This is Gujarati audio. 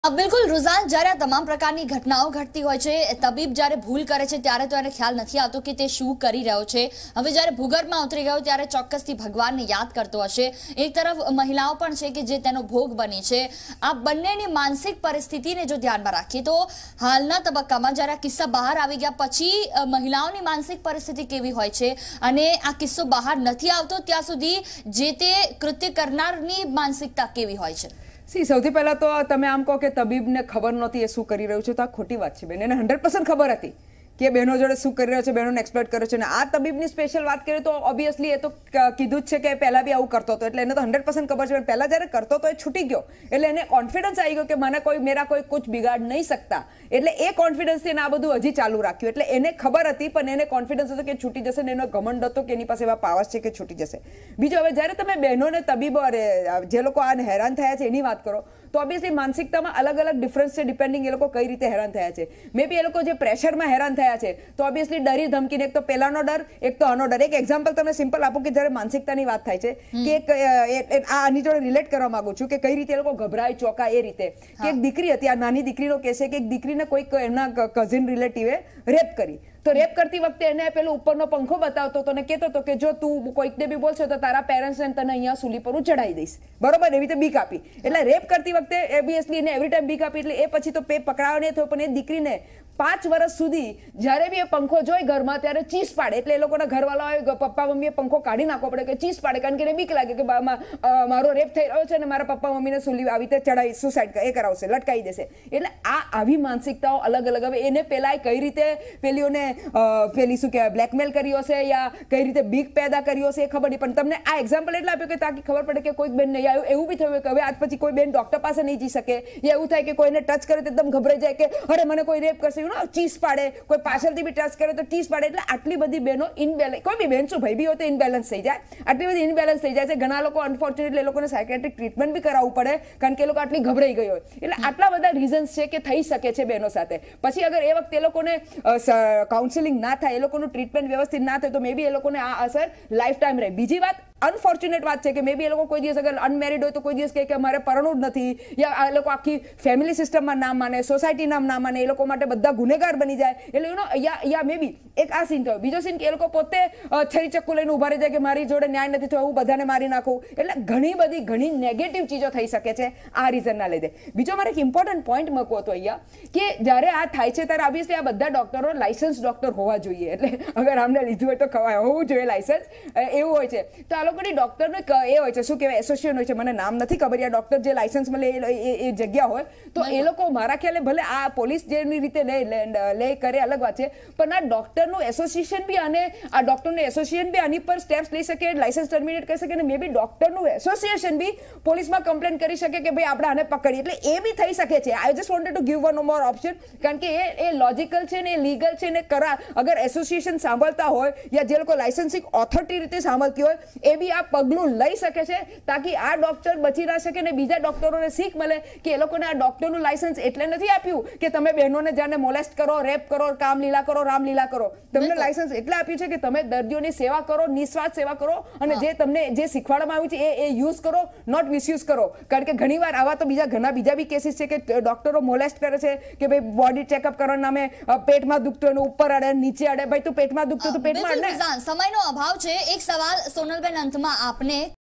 બિલકુલ રુઝાન, જ્યારે આ તમામ પ્રકારની ઘટનાઓ ઘટતી હોય છે, તબીબ જ્યારે ભૂલ કરે છે ત્યારે તો એને ખ્યાલ નથી આવતો કે તે શું કરી રહ્યો છે. હવે જ્યારે ભૂગર્ભમાં ઉતરી ગયો ત્યારે ચોક્કસથી ભગવાનને યાદ કરતો હશે. એક તરફ મહિલાઓ પણ છે કે જે તેનો ભોગ બની છે. આ બંનેની માનસિક પરિસ્થિતિને જો ધ્યાનમાં રાખીએ તો હાલના તબક્કામાં જ્યારે આ કિસ્સા બહાર આવી ગયા પછી મહિલાઓની માનસિક પરિસ્થિતિ કેવી હોય છે અને આ કિસ્સો બહાર નથી આવતો ત્યાં સુધી જે તે કૃત્ય કરનારની માનસિકતા કેવી હોય છે. સૌથી પહેલા તો તમે આમ કહો કે તબીબને ખબર નહોતી એ શું કરી રહ્યું છે, તો આ ખોટી વાત છે બેન. એને 100% ખબર હતી કે બહેનો જોડે શું કરી રહ્યો છે, બહેનોને એક્સપ્લોઇટ કર્યો છે. અને આ તબીબની સ્પેશિયલ વાત કરીએ તો ઓબ્વિયસલી એ તો કીધું જ છે કે પહેલા બી આવું કરતો હતો, એટલે એને તો 100% ખબર છે. પહેલા જ્યારે કરતો તો એ છૂટી ગયો એટલે એને કોન્ફિડન્સ આવી ગયો કે મને મેરા કોઈ કુછ બિગાડ નહીં શકતા. એટલે એ કોન્ફિડન્સથી એને આ બધું હજી ચાલુ રાખ્યું. એટલે એને ખબર હતી પણ એને કોન્ફિડન્સ હતો કે છૂટી જશે ને એનો ઘમંડ હતો કે એની પાસે એવા પાવર્સ છે કે છૂટી જશે. બીજું, હવે જ્યારે તમે બહેનોને તબીબો જે લોકો આને હેરાન થયા છે એની વાત કરો તો ઓબ્વિયસલી માનસિકતામાં અલગ અલગ ડિફરન્સ છે ડિપેન્ડિંગ એ લોકો કઈ રીતે હેરાન થયા છે. મે બી એ લોકો જે પ્રેશરમાં હેરાન થયા છે તો ઓબ્વિયસલી ડરી ધમકીને, એક તો પેલાનો ડર, એક તો આનો ડર. એક એક્ઝામ્પલ તમને સિમ્પલ આપું કે જ્યારે માનસિકતાની વાત થાય છે કે આની જોડે રિલેટ કરવા માંગુ છું કે કઈ રીતે એ લોકો ગભરાય ચોકાય. એ રીતે કે એક દીકરી હતી, આ નાની દીકરીનો કેસ છે કે એક દીકરીને કોઈક એમના કઝિન રિલેટિવે રેપ કરી. તો રેપ કરતી વખતે એને પેલો ઉપરનો પંખો બતાવતો હતો અને કહેતો હતો કે જો તું કોઈકને બી બોલશે તો તારા પેરેન્ટ્સને તને અહીંયા સૂલી પર હું ચડાવી દઈશ, બરોબર, એવી રીતે બીક આપી. એટલે રેપ કરતી વખતે ઓબ્વિયસલી એને એવરી ટાઈમ બીક આપી. એટલે એ પછી તો પકડાવા નહીં થયો, પણ એ દીકરીને 5 વર્ષ સુધી જ્યારે બી એ પંખો જોઈ ઘરમાં ત્યારે ચીસ પાડે. એટલે એ લોકોના ઘરવાળા પપ્પા મમ્મીએ પંખો કાઢી નાખવો પડે કે ચીસ પાડે, કારણ કે એને બીક લાગે કે મારો રેપ થઈ રહ્યો છે અને મારા પપ્પા મમ્મીને સૂલી આવી રીતે ચડાવી સુસાઇડ એ કરાવશે, લટકાવી દેશે. એટલે આવી માનસિકતાઓ અલગ અલગ. હવે એને પેલા કઈ રીતે પેલીઓને પેલી શું કહેવાય બ્લેકમેલ કર્યો હશે યા કઈ રીતે બીક પેદા કર્યો હશે એ ખબર નહીં. પણ તમને આ એક્ઝામ્પલ એટલે આપ્યું કે તાકી ખબર પડે કે કોઈક બેન નહીં એવું બી થયું કે હવે આજ પછી કોઈ બેન ડોક્ટર પાસે નહીં જઈ શકે, યા એવું થાય કે કોઈને ટચ કરે તો એકદમ ગભરાઈ જાય કે અરે મને કોઈ રેપ કરશે, ચીસ પાડે. કોઈ પાછળથી બી ટચ કરે તો ચીસ પાડે. એટલે આટલી બધી બહેનો ઇનબેલેન્સ, કોઈ બી બેન શું ભાઈ બી હોય તો ઇનબેલેન્સ થઈ જાય. આટલી બધી ઇનબેલેન્સ થઈ જાય છે. ઘણા લોકો અનફોર્ચ્યુનેટલી એ લોકોને સાયકેટ્રિક ટ્રીટમેન્ટ બી કરાવવું પડે કારણ કે એ લોકો આટલી ગભરાઈ ગઈ હોય. એટલે આટલા બધા રીઝન્સ છે કે થઈ શકે છે બહેનો સાથે. પછી અગર એ વખતે એ લોકોને કાઉન્સેલિંગ ના થાય, એ લોકોનું ટ્રીટમેન્ટ વ્યવસ્થિત ના થાય તો મે બી એ લોકોને આ અસર લાઈફ ટાઈમ રહે. બીજી વાત અનફોર્ચ્યુનેટ વાત છે કે મે બી એ લોકો કોઈ દિવસ અગર અનમેરિડ હોય તો કોઈ દિવસ કહે કે મારે પરણવું જ નથી, યા આ લોકો આખી ફેમિલી સિસ્ટમમાં ના માને, સોસાયટીના ના માને, એ લોકો માટે બધા ગુનેગાર બની જાય. એટલે યા મે બી એક આ સીન થયો. બીજો સીન કે એ લોકો પોતે છરી ચક્કુ લઈને ઉભા રહી જાય કે મારી જોડે ન્યાય નથી થયો, હું બધાને મારી નાખું. એટલે ઘણી નેગેટિવ ચીજો થઈ શકે છે આ રીઝનના લીધે. બીજો મારે એક ઇમ્પોર્ટન્ટ પોઈન્ટ મૂકવો હતો અહીંયા કે જ્યારે આ થાય છે ત્યારે ઓબ્વિયસલી આ બધા ડોક્ટરો લાયસન્સ ડોક્ટર હોવા જોઈએ. એટલે અગર આમને લીધું હોય તો હોવું જોઈએ લાયસન્સ, એવું હોય છે. તો આ લોકોની ડોક્ટરનો એ હોય છે, શું કહેવાય, એસોસિએશન હોય છે, મને નામ નથી ખબર. આ ડોક્ટર જે લાયસન્સ મળે એ જગ્યા હોય તો એ લોકો મારા ખ્યાલે ભલે આ પોલીસ જેની રીતે લે કરે અલગ વાત છે, પણ આ ડોક્ટરનું એસોસિએશન બી અને આ ડોક્ટરનું એસોસિએશન બી આની પર સ્ટેપ્સ લઈ શકે, લાયસન્સ ટર્મિનેટ કરી શકે અને મે બી ડોક્ટરનું એસોસિએશન બી પોલીસમાં કમ્પ્લેન કરી શકે કે ભાઈ આપણે આને પકડીએ. એટલે એ બી થઈ શકે છે. I just wanted to give one more option, કારણ કે એ લોજિકલ છે ને એ લીગલ છે ને અગર એસોસિએશન સાંભળતા હોય યા જે લોકો લાયસન્સિંગ ઓથોરિટી રીતે સાંભળતી હોય એ બી આ પગલું લઈ શકે છે તાકી આ ડોક્ટર બચી ના શકે ને બીજા ડોક્ટરોને શીખ મળે કે એ લોકોને આ ડોક્ટરનું લાયસન્સ એટલે નથી આપ્યું કે તમે બહેનોને જાણે મોલેસ્ટ કરો, રેપ કરો, કામલીલા કરો, રામલીલા કરો. તમને લાયસન્સ એટલે આપ્યું છે કે તમે દર્દીઓની સેવા કરો, નિસ્વાર્થ સેવા કરો અને જે તમને જે શીખવાડવામાં આવ્યું છે એ યુઝ કરો, નોટ મિસયુઝ કરો. કારણ કે ઘણીવાર આવા તો ઘણા બીજા બી કેસીસ છે કે ડોક્ટરો મોલેસ્ટ કરે છે કે ભાઈ બોડી ચેકઅપ કરવાના નામે પેટમાં દુખતું હોય ઉપર અડે, નીચે અડે. ભાઈ તું પેટમાં દુખતું તો પેટમાં અડે. સમયનો અભાવ છે. એક સવાલ સોનલબેન અંતમાં આપને